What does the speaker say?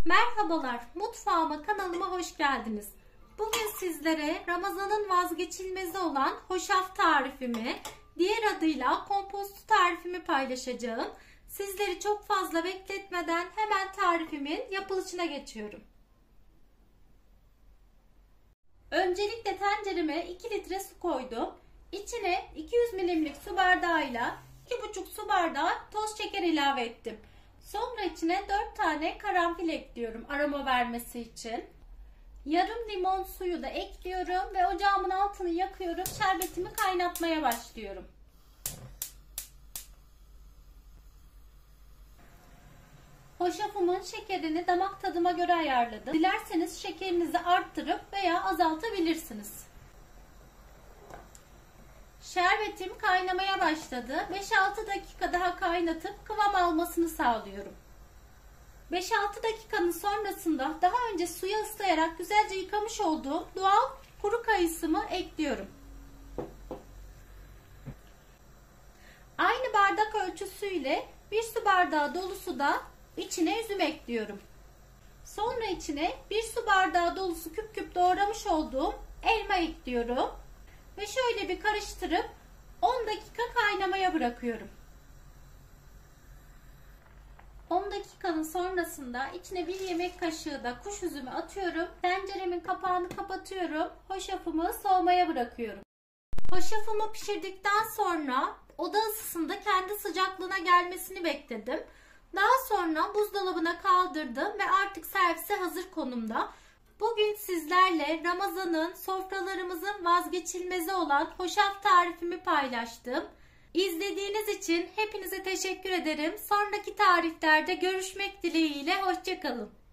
Merhabalar, mutfağıma, kanalıma hoş geldiniz. Bugün sizlere Ramazan'ın vazgeçilmezi olan hoşaf tarifimi, diğer adıyla kompostu tarifimi paylaşacağım. Sizleri çok fazla bekletmeden hemen tarifimin yapılışına geçiyorum. Öncelikle tencereme 2 litre su koydum. İçine 200 milimlik su bardağıyla 2,5 su bardağı toz şeker ilave ettim. Sonra içine 4 tane karanfil ekliyorum aroma vermesi için. Yarım limon suyu da ekliyorum ve ocağımın altını yakıyorum. Şerbetimi kaynatmaya başlıyorum. Hoşafımın şekerini damak tadıma göre ayarladım. Dilerseniz şekerinizi arttırıp veya azaltabilirsiniz. Şerbetim kaynamaya başladı. 5-6 dakika daha kaynatıp kıvam almasını sağlıyorum. 5-6 dakikanın sonrasında daha önce suya ıslayarak güzelce yıkamış olduğum doğal kuru kayısımı ekliyorum. Aynı bardak ölçüsüyle 1 su bardağı dolusu da içine üzüm ekliyorum. Sonra içine 1 su bardağı dolusu küp küp doğramış olduğum elma ekliyorum. Ve şöyle bir karıştırıp 10 dakika kaynamaya bırakıyorum. 10 dakikanın sonrasında içine 1 yemek kaşığı da kuş üzümü atıyorum. Tenceremin kapağını kapatıyorum. Hoşafımı soğumaya bırakıyorum. Hoşafımı pişirdikten sonra oda ısısında kendi sıcaklığına gelmesini bekledim. Daha sonra buzdolabına kaldırdım ve artık servise hazır konumda. Bugün sizlerle Ramazan'ın sofralarımızın vazgeçilmezi olan hoşaf tarifimi paylaştım. İzlediğiniz için hepinize teşekkür ederim. Sonraki tariflerde görüşmek dileğiyle. Hoşça kalın.